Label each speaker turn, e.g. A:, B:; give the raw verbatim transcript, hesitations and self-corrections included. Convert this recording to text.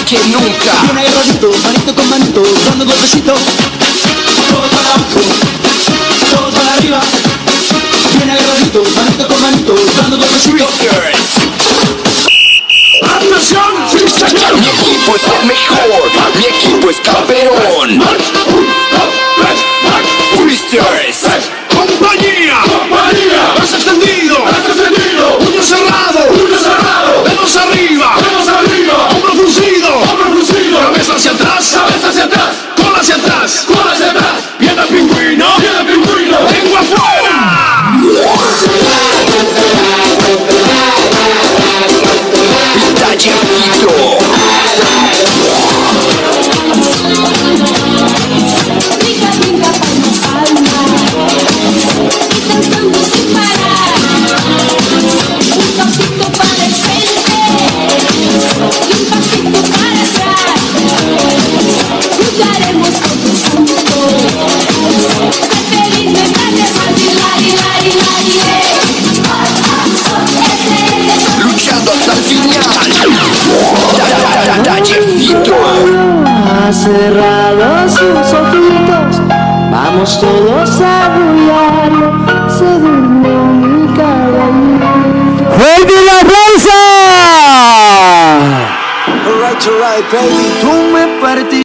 A: que nunca.
B: Bien agarradito, manito con manito, dando golpecitos. Todo para abajo, todo para arriba. Bien agarradito, manito con manito, dando golpecitos. ¡Atención! ¡Sí, señor!
A: Mi equipo es el mejor, mi equipo es campeón. Twisters.
C: ¡Compañía!
B: ¡Compañía!
C: ¡Más extendido!
B: ¡Has encendido!
C: ¡Puño cerrado!
B: ¡Puño cerrado!
C: ¡Dedos arriba!
B: ¡Dedos arriba!
C: ¡Hombro fruncido!
B: ¡Hombro fruncido!
C: ¡Cabeza hacia atrás!
B: ¡Cabeza hacia atrás!
C: ¡Cola hacia atrás!
B: ¡Cola hacia atrás!
C: ¡Pierna pingüino!
B: ¡Pierna pingüino!
C: ¡Lengua afuera!
A: Tallercito.
D: Brinca, brinca, palma, palma. Y cantando sin parar. Un pasito para el frente y un pasito para atrás. Jugaremos todos juntos. Ser feliz no está de más. Y lari, lari, lari, eh. Ese es el
A: Luchando hasta el final. Tallercito.
E: Ha cerrado sus ojitos, vamos todos a arrullarlo. Se durmió mi caballito. ¡Fuerte el aplauso!
F: Alright, alright, baby.
E: Tú me partiste.